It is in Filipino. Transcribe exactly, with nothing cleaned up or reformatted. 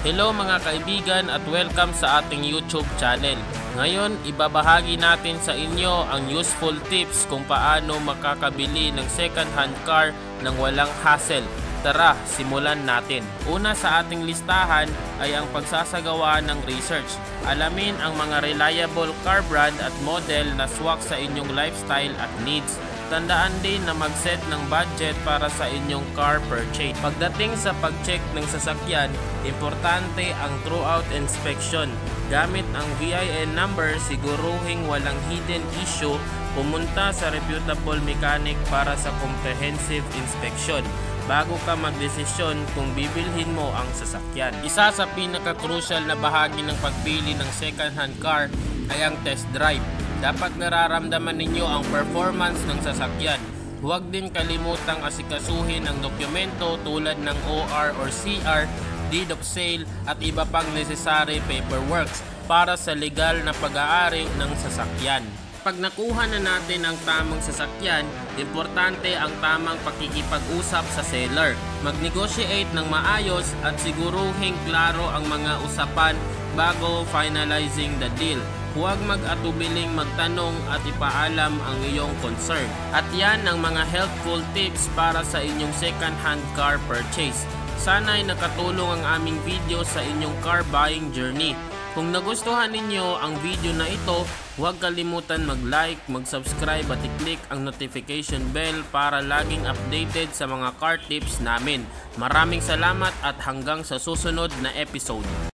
Hello mga kaibigan at welcome sa ating YouTube channel. Ngayon, ibabahagi natin sa inyo ang useful tips kung paano makakabili ng second hand car ng walang hassle. Tara, simulan natin. Una sa ating listahan ay ang pagsasagawa ng research. Alamin ang mga reliable car brand at model na swak sa inyong lifestyle at needs. Tandaan din na mag-set ng budget para sa inyong car purchase. Pagdating sa pag-check ng sasakyan, importante ang throughout inspection. Gamit ang V I N number, siguruhing walang hidden issue. Pumunta sa reputable mechanic para sa comprehensive inspection bago ka magdesisyon kung bibilhin mo ang sasakyan. Isa sa pinaka-crucial na bahagi ng pagpili ng second-hand car ay ang test drive. Dapat nararamdaman ninyo ang performance ng sasakyan. Huwag din kalimutang asikasuhin ang dokumento tulad ng O R or C R, deed of sale at iba pang necessary paperwork para sa legal na pag-aari ng sasakyan. Pag nakuha na natin ang tamang sasakyan, importante ang tamang pakikipag-usap sa seller. Mag-negotiate ng maayos at siguruhing klaro ang mga usapan bago finalizing the deal. Huwag mag-atubiling magtanong at ipaalam ang iyong concern. At yan ang mga helpful tips para sa inyong second-hand car purchase. Sana'y nakatulong ang aming video sa inyong car buying journey. Kung nagustuhan ninyo ang video na ito, huwag kalimutan mag-like, mag-subscribe at i-click ang notification bell para laging updated sa mga car tips namin. Maraming salamat at hanggang sa susunod na episode.